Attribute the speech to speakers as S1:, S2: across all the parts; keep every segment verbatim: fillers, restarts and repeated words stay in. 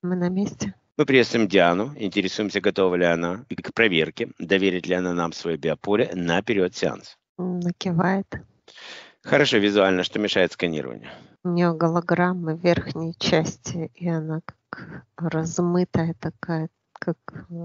S1: Мы на месте.
S2: Мы приветствуем Диану, интересуемся, готова ли она к проверке, доверит ли она нам свое биополе на период сеанса.
S1: Накивает.
S2: Хорошо, визуально, что мешает сканированию?
S1: У нее голограмма в верхней части, и она как размытая такая, как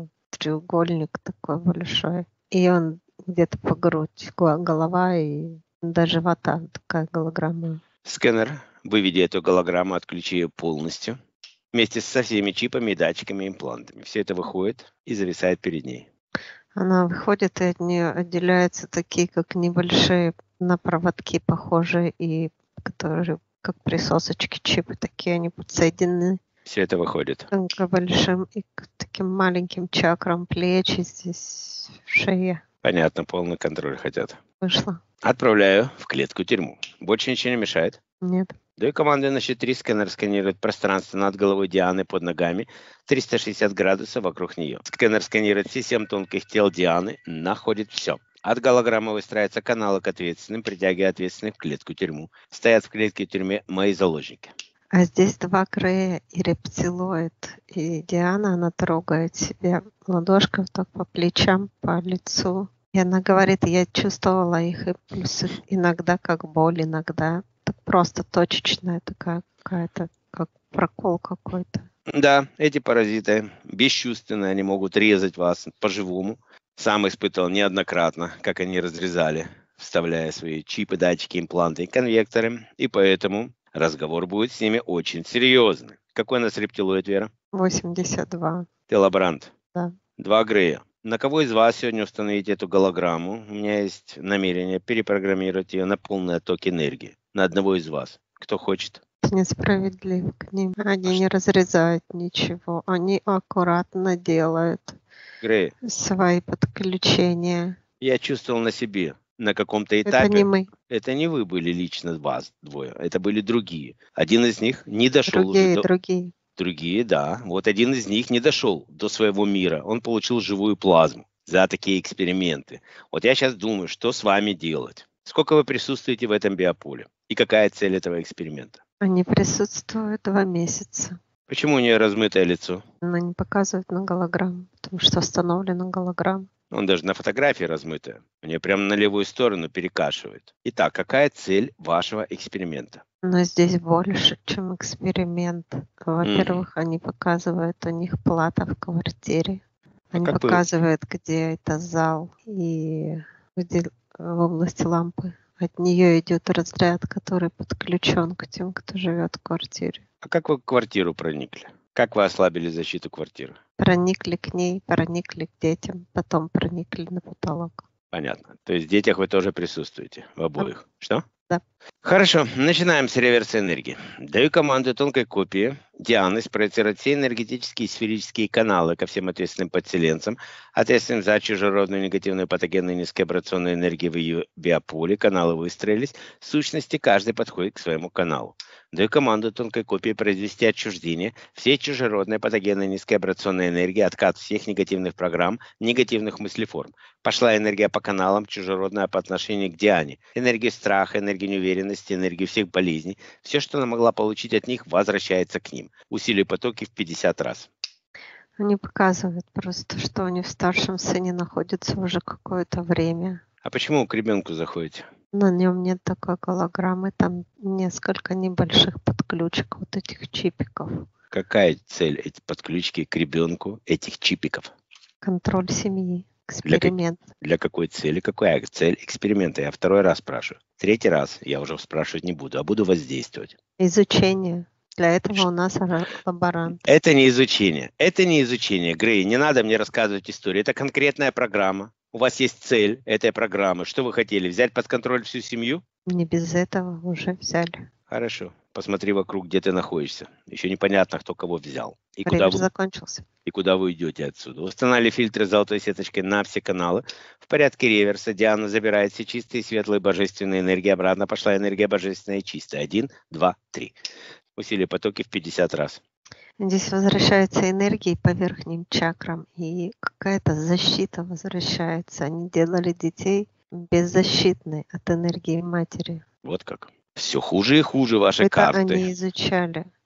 S1: треугольник такой большой. И он где-то по грудь, голова и до живота такая голограмма.
S2: Сканер, выведи эту голограмму, отключи ее полностью. Вместе со всеми чипами, датчиками, имплантами. Все это выходит и зависает перед ней.
S1: Она выходит, и от нее отделяются такие, как небольшие на проводки похожие, и которые как присосочки чипы, такие они подсоединены.
S2: Все это выходит.
S1: К большим и к таким маленьким чакрам плечи здесь, в шее.
S2: Понятно, полный контроль хотят.
S1: Вышло.
S2: Отправляю в клетку-тюрьму. Больше ничего не мешает?
S1: Нет.
S2: Даю команду на счет три, сканер сканирует пространство над головой Дианы под ногами, триста шестьдесят градусов вокруг нее. Сканер сканирует все семь тонких тел Дианы, находит все. От голограммы выстраиваются каналы к ответственным, притягивая ответственных в клетку-тюрьму. Стоят в клетке-тюрьме мои заложники.
S1: А здесь два Грея и рептилоид. И Диана, она трогает себя ладошкой так по плечам, по лицу. И она говорит, я чувствовала их импульсы. Иногда как боль, иногда так просто точечная такая какая-то, как прокол какой-то.
S2: Да, эти паразиты бесчувственные, они могут резать вас по-живому. Сам испытывал неоднократно, как они разрезали, вставляя свои чипы, датчики, импланты и конвекторы. И поэтому разговор будет с ними очень серьезный. Какой у нас рептилоид, Вера?
S1: восемьдесят два.
S2: Ты лаборант?
S1: Да.
S2: Два Грея. На кого из вас сегодня установить эту голограмму? У меня есть намерение перепрограммировать ее на полный отток энергии. На одного из вас. Кто хочет?
S1: Несправедливо к ним. Они не разрезают ничего. Они аккуратно делают
S2: Грей,
S1: свои подключения.
S2: я чувствовал на себе на каком-то этапе.
S1: Это не мы.
S2: Это не вы были лично вас двое. Это были другие. Один из них не дошел
S1: Другие,
S2: уже до...
S1: другие.
S2: Другие, да. Вот один из них не дошел до своего мира. Он получил живую плазму за такие эксперименты. Вот я сейчас думаю, что с вами делать. Сколько вы присутствуете в этом биополе? И какая цель этого эксперимента?
S1: Они присутствуют два месяца.
S2: Почему у нее размытое лицо?
S1: Она не показывает на голограмму, потому что установлена голограмма.
S2: Он даже на фотографии размытая. У нее прямо на левую сторону перекашивает. Итак, какая цель вашего эксперимента?
S1: Но здесь больше, чем эксперимент. Во-первых, mm. они показывают, у них плата в квартире. Они а показывают, вы... где это зал и где в области лампы. От нее идет разряд, который подключен к тем, кто живет в квартире.
S2: А как вы в квартиру проникли? Как вы ослабили защиту квартиры?
S1: Проникли к ней, проникли к детям, потом проникли на потолок.
S2: Понятно. То есть в детях вы тоже присутствуете, в обоих. Да. Что?
S1: Да.
S2: Хорошо, начинаем с реверса энергии. Даю команду тонкой копии Дианы спроецировать все энергетические и сферические каналы ко всем ответственным подселенцам, ответственным за чужеродную негативную патогенную низкоабрационную энергию в ее биополе. Каналы выстроились. В сущности, каждый подходит к своему каналу. Даю команду тонкой копии произвести отчуждение всей чужеродной патогенной низкоабрационной энергии, откат всех негативных программ, негативных мыслеформ. Пошла энергия по каналам, чужеродная по отношению к Диане. Энергия страха, энергия неуверенности, энергия всех болезней. Все, что она могла получить от них, возвращается к ним. Усилие потоки в пятьдесят раз.
S1: Они показывают просто, что они в старшем сыне находятся уже какое-то время.
S2: А почему к ребенку заходите?
S1: На нем нет такой голограммы, там несколько небольших подключек вот этих чипиков.
S2: Какая цель эти подключки к ребенку этих чипиков?
S1: Контроль семьи, эксперимент.
S2: Для, для какой цели? Какая цель эксперимента? Я второй раз спрашиваю. Третий раз я уже спрашивать не буду, а буду воздействовать.
S1: Изучение. Для этого у нас лаборант.
S2: Это не изучение. Это не изучение. Грей, не надо мне рассказывать историю. Это конкретная программа. У вас есть цель этой программы. Что вы хотели? Взять под контроль всю семью?
S1: Не без этого уже взяли.
S2: Хорошо. Посмотри вокруг, где ты находишься. Еще непонятно, кто кого взял. И
S1: Ревер
S2: куда вы...
S1: закончился.
S2: И куда вы идете отсюда. Установили фильтры с золотой сеточкой на все каналы. В порядке реверса Диана забирает все чистые, светлые, божественные энергии. Обратно пошла энергия божественная и чистая. Один, два, три. Усилие потоки в пятьдесят раз.
S1: Здесь возвращаются энергии по верхним чакрам, и какая-то защита возвращается. Они делали детей беззащитны от энергии матери.
S2: Вот как. Все хуже и хуже ваши
S1: Это
S2: карты.
S1: они изучали.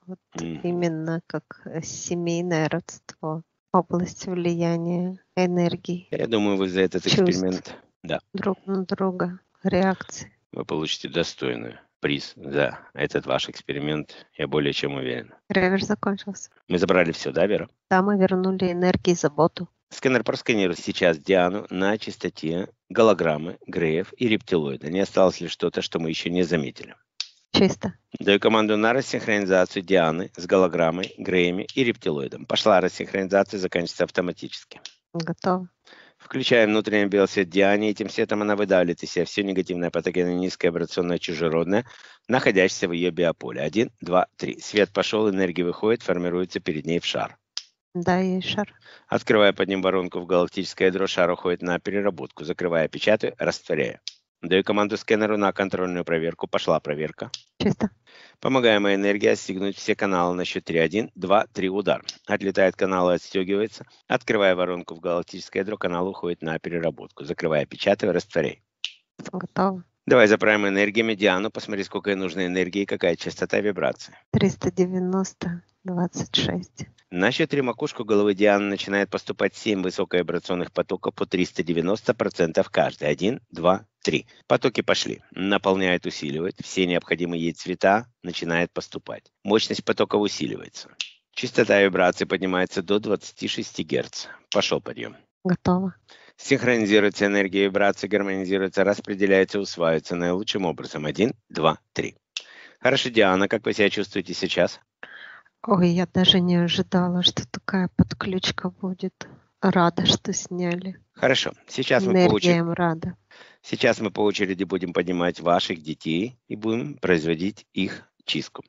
S1: Вот
S2: Мгм.
S1: именно как э, семейное родство, область влияния энергии,
S2: Я думаю, вы за этот
S1: чувств
S2: эксперимент, да,
S1: друг на друга, реакции.
S2: вы получите достойный приз за этот ваш эксперимент. Я более чем уверен.
S1: Реверс закончился.
S2: Мы забрали все, да, Вера?
S1: Да, мы вернули энергии, заботу.
S2: Сканер просканирует сейчас Диану на частоте голограммы, греев и рептилоида. Не осталось ли что-то, что мы еще не заметили?
S1: Чисто.
S2: Даю команду на рассинхронизацию Дианы с голограммой, греями и рептилоидом. Пошла рассинхронизация, заканчивается автоматически.
S1: Готово.
S2: Включаем внутренний биосвет Диане, этим светом она выдавливает из себя все негативное патогенное, низкое, вибрационное, чужеродное, находящееся в ее биополе. Один, два, три. Свет пошел, энергия выходит, формируется перед ней в шар.
S1: Да, есть шар.
S2: Открывая под ним воронку в галактическое ядро, шар уходит на переработку. Закрывая, печатаю, растворяю. Даю команду сканеру на контрольную проверку. Пошла проверка.
S1: Чисто.
S2: Помогаемая энергия отстегнуть все каналы на счет три. Один, два, три, удар. Отлетает канал и отстегивается. Открывая воронку в галактическое ядро, канал уходит на переработку. Закрывая, печатаю, растворяй.
S1: Готово.
S2: Давай заправим энергиями Диану. Посмотри, сколько ей нужно энергии, какая частота вибрации.
S1: триста девяносто, двадцать шесть.
S2: На счет три макушку головы Дианы начинает поступать семь высоковибрационных потоков по триста девяносто процентов каждый. Один, два, три. Потоки пошли. Наполняет, усиливает. Все необходимые ей цвета начинает поступать. Мощность потоков усиливается. Частота вибрации поднимается до двадцати шести герц. Пошел подъем.
S1: Готово.
S2: Синхронизируется энергия вибрации, гармонизируется, распределяется, усваивается наилучшим образом. Один, два, три. Хорошо, Диана, как вы себя чувствуете сейчас?
S1: Ой, я даже не ожидала, что такая подключка будет. Рада, что сняли.
S2: Хорошо. Сейчас мы, по
S1: Энергия
S2: очереди,
S1: им рада.
S2: сейчас мы по очереди будем поднимать ваших детей и будем производить их чистку.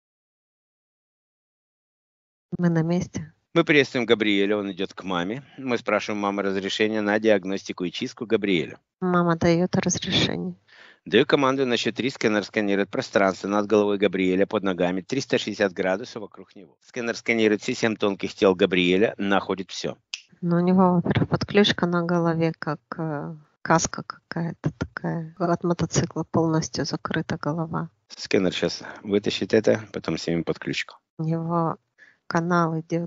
S1: Мы на месте.
S2: Мы приветствуем Габриэля, он идет к маме. Мы спрашиваем мамы разрешения на диагностику и чистку Габриэля.
S1: Мама дает разрешение.
S2: Даю команду на счет три, сканер сканирует пространство над головой Габриэля, под ногами, триста шестьдесят градусов вокруг него. Сканер сканирует все семь тонких тел Габриэля, находит все.
S1: Но у него, во-первых, подключка на голове, как э, каска какая-то такая. От мотоцикла полностью закрыта голова.
S2: Сканер сейчас вытащит это, потом снимем подключку.
S1: У него канал идет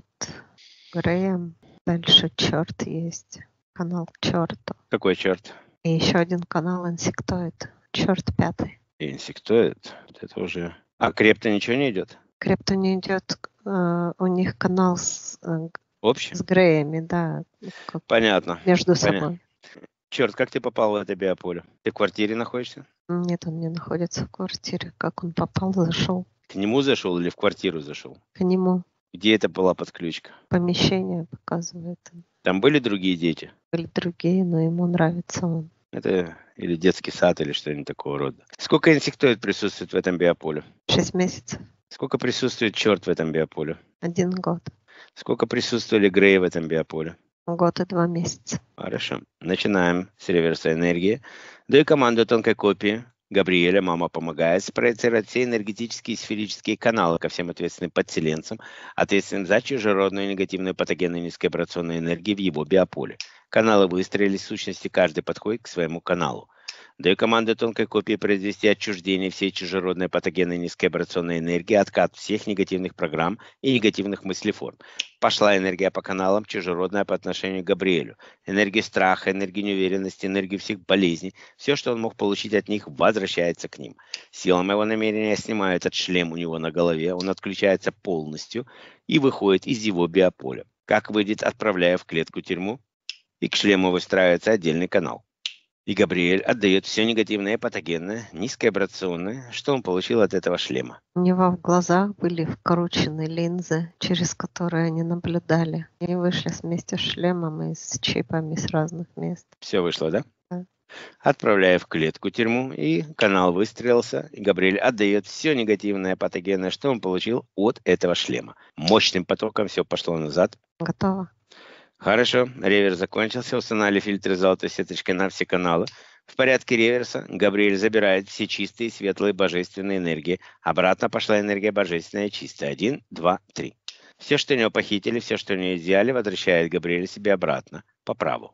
S1: Грэем. Дальше черт есть. Канал к черту.
S2: Какой черт?
S1: И еще один канал инсектоид. Черт пятый.
S2: Инсектоид. Это уже... А крепто ничего не идет?
S1: Крипту не идет. Э, у них канал с, э,
S2: Общий?
S1: с Греями, да. Как
S2: Понятно.
S1: между
S2: Понятно.
S1: собой.
S2: Черт, как ты попал в это биополе? Ты в квартире находишься?
S1: Нет, он не находится в квартире. Как он попал, зашел
S2: К нему зашел или в квартиру зашел?
S1: к нему.
S2: Где это была подключка?
S1: Помещение показывает.
S2: Там были другие дети?
S1: Были другие, но ему нравится он.
S2: Это или детский сад, или что-нибудь такого рода. Сколько инсектоид присутствует в этом биополе?
S1: Шесть месяцев.
S2: Сколько присутствует черт в этом биополе?
S1: Один год.
S2: Сколько присутствовали Греи в этом биополе?
S1: Год и два месяца.
S2: Хорошо. Начинаем с реверса энергии. Даю команду тонкой копии. Габриэля, мама помогает спроецировать все энергетические и сферические каналы ко всем ответственным подселенцам, ответственным за чужеродную негативную патогенную низковибрационную энергию в его биополе. Каналы выстроились, в сущности, каждый подходит к своему каналу. Даю команду тонкой копии произвести отчуждение всей чужеродной патогенной низковибрационной энергии, откат всех негативных программ и негативных мыслеформ. Пошла энергия по каналам, чужеродная по отношению к Габриэлю. Энергия страха, энергия неуверенности, энергия всех болезней. Все, что он мог получить от них, возвращается к ним. Сила моего намерения снимаю этот шлем у него на голове, он отключается полностью и выходит из его биополя. Как выйдет, отправляя в клетку тюрьму, и к шлему выстраивается отдельный канал. И Габриэль отдает все негативное, патогенное, низковибрационное, что он получил от этого шлема.
S1: У него в глазах были вкручены линзы, через которые они наблюдали. И вышли вместе с шлемом и с чипами с разных мест.
S2: Все вышло, да?
S1: Да.
S2: Отправляя в клетку тюрьму, и канал выстроился, и Габриэль отдает все негативное, патогенное, что он получил от этого шлема. Мощным потоком все пошло назад.
S1: Готово.
S2: Хорошо, реверс закончился, устанавливали фильтры золотой сеточкой на все каналы. В порядке реверса Габриэль забирает все чистые, светлые, божественные энергии. Обратно пошла энергия божественная чистая. Один, два, три. Все, что у него похитили, все, что у него изъяли, возвращает Габриэль себе обратно, по праву.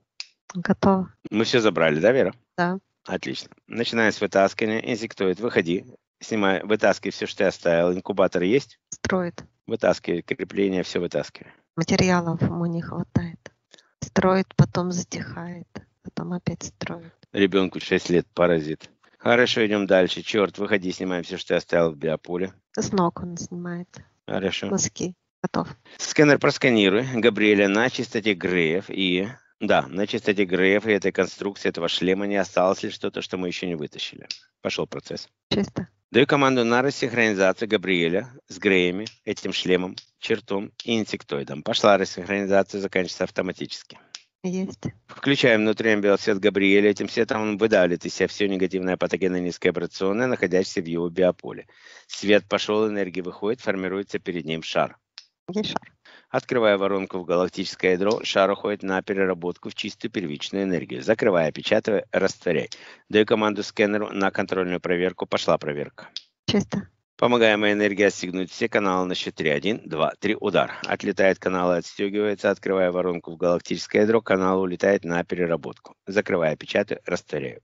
S1: Готово.
S2: Мы все забрали, да, Вера?
S1: Да.
S2: Отлично. Начинаем с вытаскивания. Инсектоид, выходи. Снимай, вытаскивай все, что ты оставил. Инкубатор есть?
S1: Строит.
S2: Вытаскивай, крепление, все вытаскивай.
S1: Материалов ему не хватает. Строит, потом затихает, потом опять строит.
S2: Ребенку шесть лет, паразит. Хорошо, идем дальше. Черт, выходи, снимаем все, что ты оставил в биополе.
S1: С ног он снимает.
S2: Хорошо.
S1: Носки. Готов.
S2: Сканер просканируй Габриэля на частоте Греев и... Да, на частоте Греев и этой конструкции, этого шлема не осталось ли что-то, что мы еще не вытащили. Пошел процесс.
S1: Чисто.
S2: Даю команду на рассинхронизацию Габриэля с Греями, этим шлемом, чертом и инсектоидом. Пошла рассинхронизация, заканчивается автоматически.
S1: Есть.
S2: Включаем внутренний биосвет Габриэля. Этим светом он выдавливает из себя все негативное патогенное низковибрационное, находящееся в его биополе. Свет пошел, энергия выходит, формируется перед ним шар.
S1: Есть шар.
S2: Открывая воронку в галактическое ядро, шар уходит на переработку в чистую первичную энергию. Закрывая, опечатывая, растворяй. Даю команду сканеру на контрольную проверку. Пошла проверка.
S1: Чисто.
S2: Помогаемая энергия отстегнуть все каналы на счет три. Один, два, три. Удар. Отлетает канал и отстегивается. Открывая воронку в галактическое ядро, канал улетает на переработку. Закрывая, печатаю, растворяю.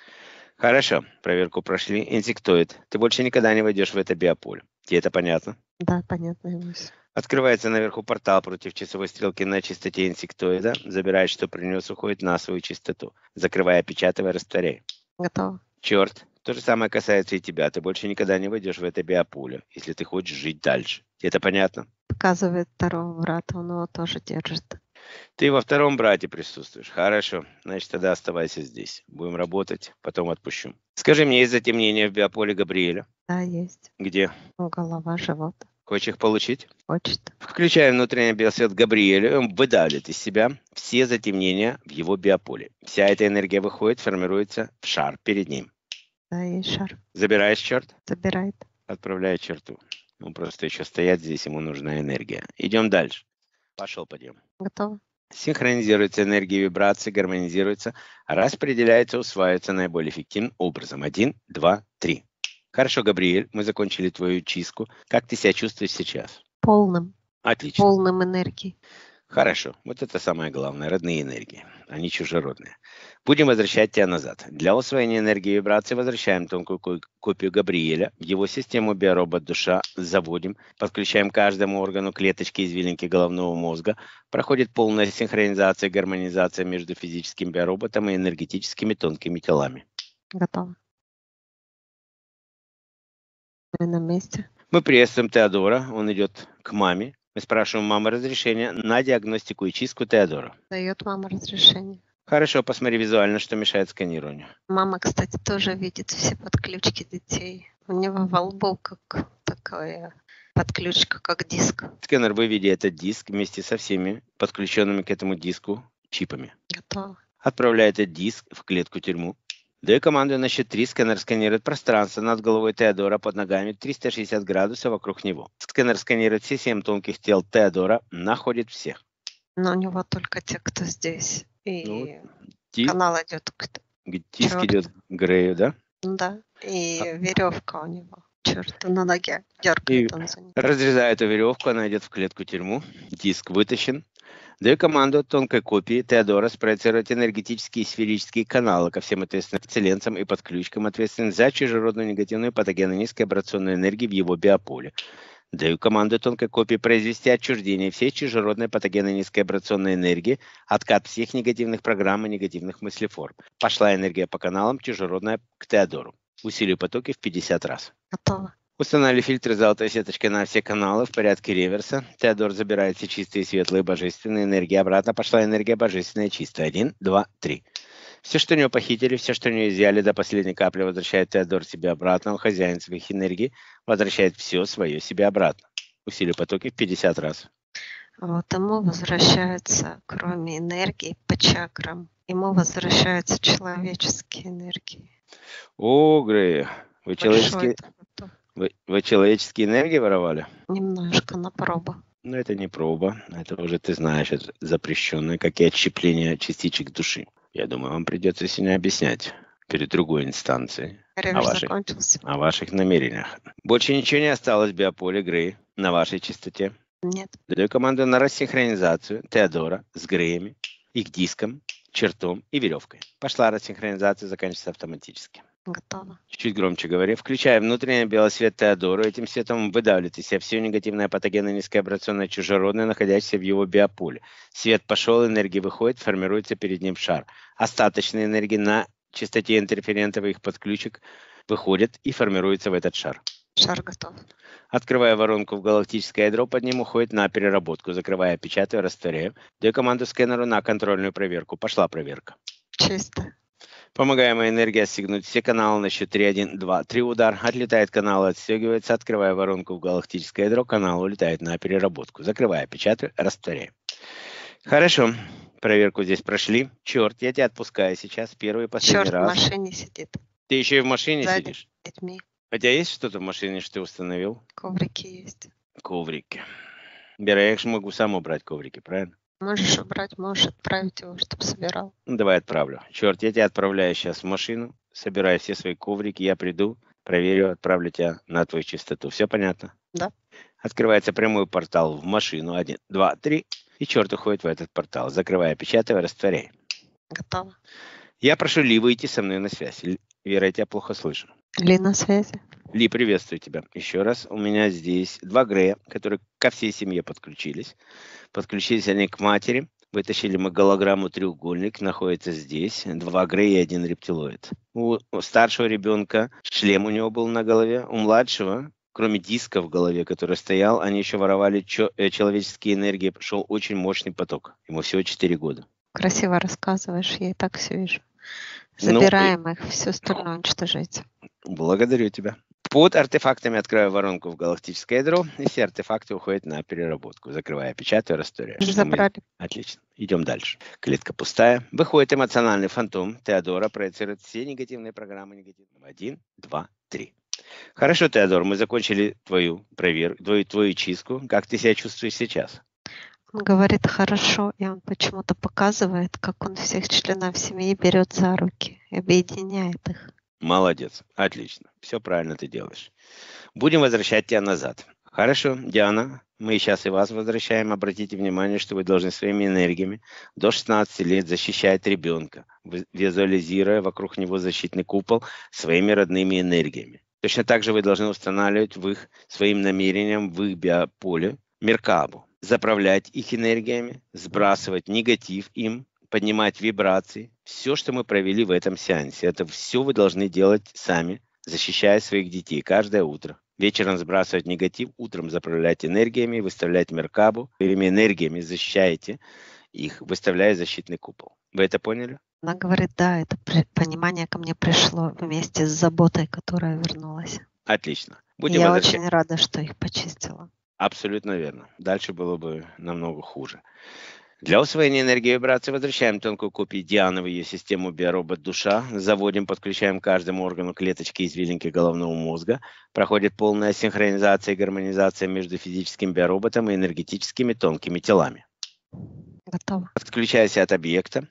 S2: Хорошо. Проверку прошли. Инсектоид. Ты больше никогда не войдешь в это биополе. Тебе это понятно?
S1: Да, понятно. Мысль.
S2: Открывается наверху портал против часовой стрелки на частоте инсектоида. Забирает, что принес, уходит на свою частоту. Закрывая, опечатывая, растворяй.
S1: Готово.
S2: Черт. То же самое касается и тебя. Ты больше никогда не войдешь в это биополе, если ты хочешь жить дальше. Тебе это понятно?
S1: Показывает второго брата, он его тоже держит.
S2: Ты во втором брате присутствуешь. Хорошо. Значит, тогда оставайся здесь. Будем работать, потом отпущу. Скажи мне, есть затемнение в биополе Габриэля?
S1: Да, есть.
S2: Где?
S1: Голова, живот.
S2: Хочешь их получить?
S1: Хочет.
S2: Включаем внутренний биосвет Габриэля, он выдавливает из себя все затемнения в его биополе. Вся эта энергия выходит, формируется в шар перед ним.
S1: Да, есть шар.
S2: Забираешь черт?
S1: Забирает.
S2: Отправляет черту. Он просто еще стоять здесь, ему нужна энергия. Идем дальше. Пошел, пойдем.
S1: Готово.
S2: Синхронизируется энергия вибрации, гармонизируется, распределяется, усваивается наиболее эффективным образом. Один, два, три. Хорошо, Габриэль, мы закончили твою чистку. Как ты себя чувствуешь сейчас?
S1: Полным.
S2: Отлично.
S1: Полным энергии.
S2: Хорошо. Вот это самое главное. Родные энергии. Они чужеродные. Будем возвращать тебя назад. Для усвоения энергии и вибрации возвращаем тонкую копию Габриэля в его систему биоробот-душа, заводим, подключаем к каждому органу клеточки извилинки головного мозга, проходит полная синхронизация и гармонизация между физическим биороботом и энергетическими тонкими телами.
S1: Готово. Мы на месте.
S2: Мы приветствуем Теодора. Он идет к маме. Мы спрашиваем мамы разрешения на диагностику и чистку Теодора.
S1: Дает мама разрешение.
S2: Хорошо, посмотри визуально, что мешает сканированию.
S1: Мама, кстати, тоже видит все подключки детей. У него во лбу как такая подключка, как диск.
S2: Сканер выведет этот диск вместе со всеми подключенными к этому диску чипами.
S1: Готово.
S2: Отправляет этот диск в клетку-тюрьму. Даю команду на счет три. Сканер сканирует пространство над головой Теодора, под ногами триста шестьдесят градусов вокруг него. Сканер сканирует все семь тонких тел Теодора, находит всех.
S1: Но у него только те, кто здесь. И
S2: Ну, диск,
S1: канал идет к...
S2: диск
S1: Черт.
S2: идет к Грею, да?
S1: Да. И
S2: А-
S1: веревка у него. Черт, на ноге. Дергает он за ним.
S2: Разрезая эту веревку, она идет в клетку-тюрьму. Диск вытащен. Даю команду тонкой копии Теодора спроецировать энергетические и сферические каналы ко всем ответственным вселенцам и подключкам, ответственным за чужеродную негативную патогенную низковибрационную энергию в его биополе. Даю команду тонкой копии произвести отчуждение всей чужеродной патогенной низковибрационной энергии, откат всех негативных программ и негативных мыслеформ. Пошла энергия по каналам чужеродная к Теодору. Усилию потоки в пятьдесят раз.
S1: Готово.
S2: Установили фильтры золотой сеточкой на все каналы в порядке реверса. Теодор забирает все чистые, светлые, божественные энергии. Обратно пошла энергия божественная чистая. Один, два, три. Все, что у него похитили, все, что у него изъяли до последней капли, возвращает Теодор себе обратно. Он хозяин своих энергий, возвращает все свое себе обратно. Усилию потоки в пятьдесят раз.
S1: Вот ему возвращается, кроме энергии, по чакрам, ему возвращаются человеческие энергии.
S2: О, Грея, вы человеческие,
S1: Большой такой,
S2: вы, вы человеческие энергии воровали?
S1: немножко на пробу.
S2: Но это не проба, это уже ты знаешь, это запрещенное, как и отщепление частичек души. Я думаю, вам придется сегодня объяснять перед другой инстанцией о
S1: Ревер
S2: ваших,
S1: закончился?
S2: о ваших намерениях. Больше ничего не осталось в биополе Грей на вашей частоте.
S1: Нет.
S2: Даю команду на рассинхронизацию Теодора с Греями, их диском, чертом и веревкой. Пошла рассинхронизация, заканчивается автоматически.
S1: Готово.
S2: Чуть громче говори. Включая внутренний белый свет Теодора. Этим светом выдавливает из себя все негативное патогенное низкоабрационное чужеродное, находящееся в его биополе. Свет пошел, энергия выходит, формируется перед ним шар. Остаточные энергии на частоте интерферентов и их подключек выходят и формируются в этот шар.
S1: Шар готов.
S2: Открывая воронку в галактическое ядро, под ним уходит на переработку. Закрывая, печатаю, растворяю. Даю команду скэнеру на контрольную проверку. Пошла проверка.
S1: Чисто.
S2: Помогаемая энергия отстегнуть все каналы на счет три, один, два, три удар. Отлетает канал, отстегивается. Открывая воронку в галактическое ядро, канал улетает на переработку. Закрывая, печатаю, растворяю. Хорошо. Проверку здесь прошли. Черт, я тебя отпускаю сейчас. Первый и последний
S1: Черт в
S2: раз.
S1: машине сидит.
S2: Ты еще и в машине
S1: Сзади
S2: сидишь?
S1: с детьми.
S2: У тебя есть что-то в машине, что ты установил?
S1: Коврики есть.
S2: Коврики. Бера, я же могу сам убрать коврики, правильно?
S1: Можешь убрать, можешь отправить его, чтобы собирал.
S2: Ну, давай отправлю. Черт, я тебя отправляю сейчас в машину, собираю все свои коврики, я приду, проверю, отправлю тебя на твою чистоту. Все понятно?
S1: Да.
S2: Открывается прямой портал в машину. Один, два, три. И черт уходит в этот портал. Закрывая, печатая, растворяй.
S1: Готово.
S2: Я прошу Ли выйти со мной на связь. Ли- Вера, я тебя плохо слышу.
S1: Ли на связи.
S2: Ли, приветствую тебя. Еще раз, у меня здесь два Грея, которые ко всей семье подключились. Подключились они к матери. Вытащили мы голограмму треугольник, находится здесь. Два Грея и один рептилоид. У у старшего ребенка шлем у него был на голове. У младшего, кроме диска в голове, который стоял, они еще воровали чё- э, человеческие энергии. Пошел очень мощный поток. Ему всего четыре года.
S1: Красиво рассказываешь, я и так все вижу.
S2: Ну,
S1: Забираем их, все остальное уничтожайте.
S2: Благодарю тебя. Под артефактами открываю воронку в галактическое ядро, и все артефакты уходят на переработку. Закрывая, печатаю, растворяю. Что мы-
S1: Забрали.
S2: Отлично. Идем дальше. Клетка пустая. Выходит эмоциональный фантом. Теодора проецирует все негативные программы. Негативные. Один, два, три. Хорошо, Теодор, мы закончили твою проверку, твою, твою чистку. Как ты себя чувствуешь сейчас?
S1: Он говорит хорошо, и он почему-то показывает, как он всех членов семьи берет за руки и объединяет их.
S2: Молодец. Отлично. Все правильно ты делаешь. Будем возвращать тебя назад. Хорошо, Диана, мы сейчас и вас возвращаем. Обратите внимание, что вы должны своими энергиями до шестнадцати лет защищать ребенка, ви- визуализируя вокруг него защитный купол своими родными энергиями. Точно так же вы должны устанавливать в их своим намерением в их биополе Меркабу, заправлять их энергиями, сбрасывать негатив им, поднимать вибрации. Все, что мы провели в этом сеансе, это все вы должны делать сами, защищая своих детей каждое утро. Вечером сбрасывать негатив, утром заправлять энергиями, выставлять Меркабу. Своими энергиями защищаете их, выставляя защитный купол. Вы это поняли?
S1: Она говорит, да, это при- понимание ко мне пришло вместе с заботой, которая вернулась.
S2: Отлично.
S1: И
S2: Будем
S1: я
S2: возвращать.
S1: очень рада, что их почистила.
S2: Абсолютно верно. Дальше было бы намного хуже. Для усвоения энергии и вибрации возвращаем тонкую копию Дианы в ее систему биоробот душа, заводим, подключаем к каждому органу клеточки извилинки головного мозга, проходит полная синхронизация и гармонизация между физическим биороботом и энергетическими тонкими телами.
S1: Готово.
S2: Отключайся от объекта.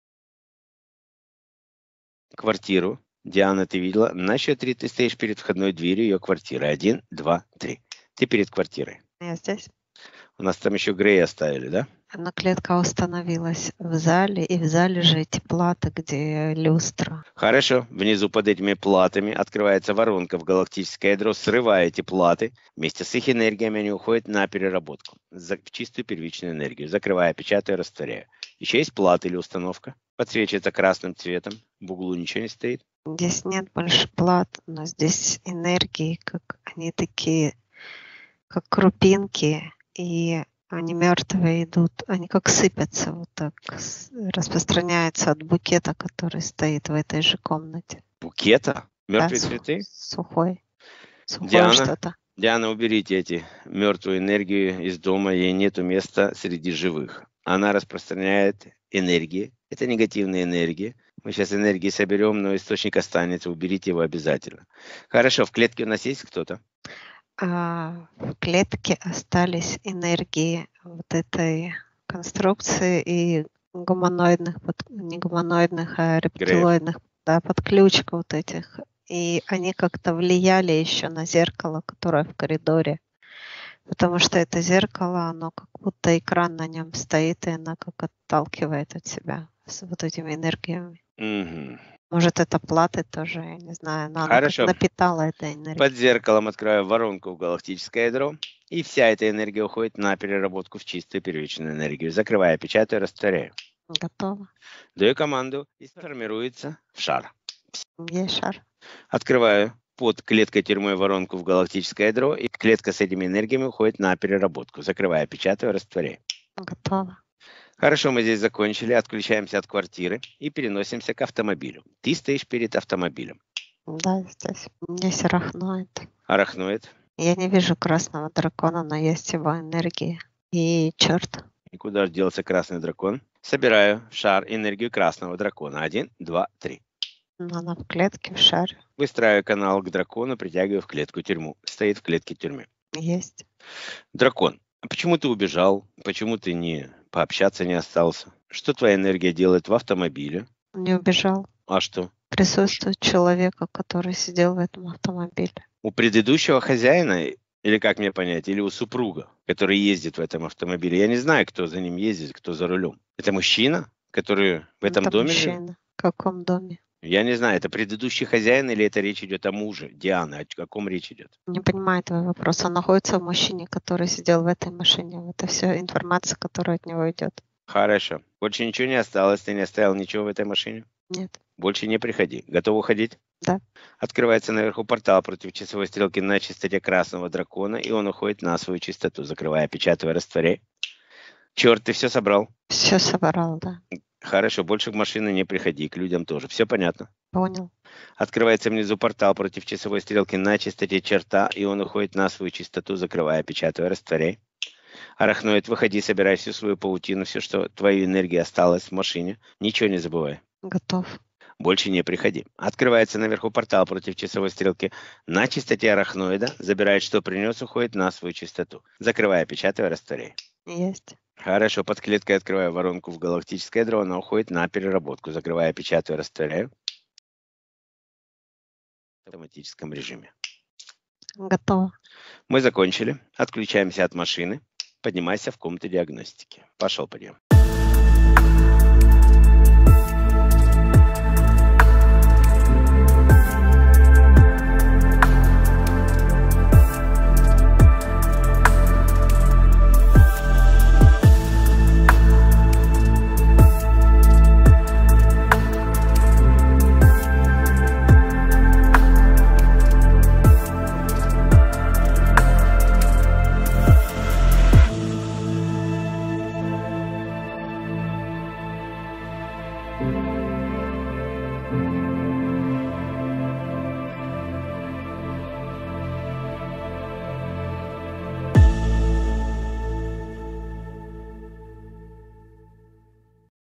S2: Квартиру. Диана, ты видела? На счет три ты стоишь перед входной дверью ее квартиры. Один, два, три. Ты перед квартирой.
S1: Я здесь.
S2: У нас там еще Грей оставили, да?
S1: Одна клетка установилась в зале, и в зале же эти платы, где люстра.
S2: Хорошо. Внизу под этими платами открывается воронка в галактическое ядро, срывая эти платы. Вместе с их энергиями они уходят на переработку, за- в чистую первичную энергию. Закрывая, печатаю, растворяю. Еще есть плата или установка. Подсвечивается красным цветом. В углу ничего не стоит.
S1: Здесь нет больше плат, но здесь энергии, как они такие, как крупинки, и они мертвые идут, они как сыпятся вот так, с- распространяются от букета, который стоит в этой же комнате.
S2: Букета? Мертвые
S1: Да, су-
S2: цветы?
S1: Сухой, сухое
S2: Диана?
S1: что-то.
S2: Диана, уберите эти мертвую энергию из дома, ей нету места среди живых. Она распространяет энергии. Это негативные энергии. Мы сейчас энергии соберем, но источник останется. Уберите его обязательно. Хорошо, в клетке у нас есть кто-то?
S1: А в клетке остались энергии вот этой конструкции и гуманоидных, под- не гуманоидных, а рептилоидных, да, подключек вот этих. И они как-то влияли еще на зеркало, которое в коридоре. Потому что это зеркало, оно как будто экран на нем стоит, и она как отталкивает от себя с вот этими энергиями.
S2: Мгм.
S1: Может, это платы тоже, я не знаю, но она как
S2: Хорошо.
S1: напитала этой энергией.
S2: Под зеркалом открываю воронку в галактическое ядро, и вся эта энергия уходит на переработку в чистую первичную энергию. Закрываю, печатаю, растворяю.
S1: Готово.
S2: Даю команду, и сформируется в шар.
S1: Есть шар.
S2: Открываю под клеткой тюрьмой воронку в галактическое ядро, и клетка с этими энергиями уходит на переработку. Закрываю, печатаю, растворяю.
S1: Готово.
S2: Хорошо, мы здесь закончили, отключаемся от квартиры и переносимся к автомобилю. Ты стоишь перед автомобилем.
S1: Да, здесь есть арахноид.
S2: Арахноид.
S1: Я не вижу красного дракона, но есть его энергия. И черт.
S2: И куда же делся красный дракон? Собираю в шар энергию красного дракона. Один, два, три.
S1: Она в клетке, в шаре.
S2: Выстраиваю канал к дракону, притягиваю в клетку тюрьму. Стоит в клетке тюрьмы.
S1: Есть.
S2: Дракон, а почему ты убежал? Почему ты не пообщаться не остался? Что твоя энергия делает в автомобиле?
S1: Не убежал.
S2: А что?
S1: Присутствует человека, который сидел в этом автомобиле.
S2: У предыдущего хозяина, или как мне понять, или у супруга, который ездит в этом автомобиле. Я не знаю, кто за ним ездит, кто за рулем. Это мужчина, который в этом
S1: это
S2: доме
S1: мужчина.
S2: живет?
S1: В каком доме?
S2: Я не знаю, это предыдущий хозяин или это речь идет о муже Дианы? О каком речь идет?
S1: Не понимаю твой вопрос. Он находится в мужчине, который сидел в этой машине. Это все информация, которая от него идет.
S2: Хорошо. Больше ничего не осталось? Ты не оставил ничего в этой машине?
S1: Нет.
S2: Больше не приходи. Готов уходить?
S1: Да.
S2: Открывается наверху портал против часовой стрелки на частоте красного дракона, и он уходит на свою частоту, закрывая, печатая, растворяй. Черт, ты все собрал?
S1: Все собрал, да.
S2: Хорошо, больше к машине не приходи, к людям тоже. Все понятно?
S1: Понял.
S2: Открывается внизу портал против часовой стрелки на частоте черта, и он уходит на свою частоту, закрывая, печатая, растворяй. Арахноид, выходи, собирай всю свою паутину, все, что твоей энергии осталось в машине. Ничего не забывай.
S1: Готов.
S2: Больше не приходи. Открывается наверху портал против часовой стрелки на частоте арахноида, забирает, что принес, уходит на свою частоту. Закрывая, печатая, растворяй.
S1: Есть.
S2: Хорошо, под клеткой открываю воронку в галактическое ядро, она уходит на переработку. Закрывая, печатаю, растворяю. В автоматическом режиме.
S1: Готово.
S2: Мы закончили. Отключаемся от машины. Поднимайся в комнату диагностики. Пошел, пойдем.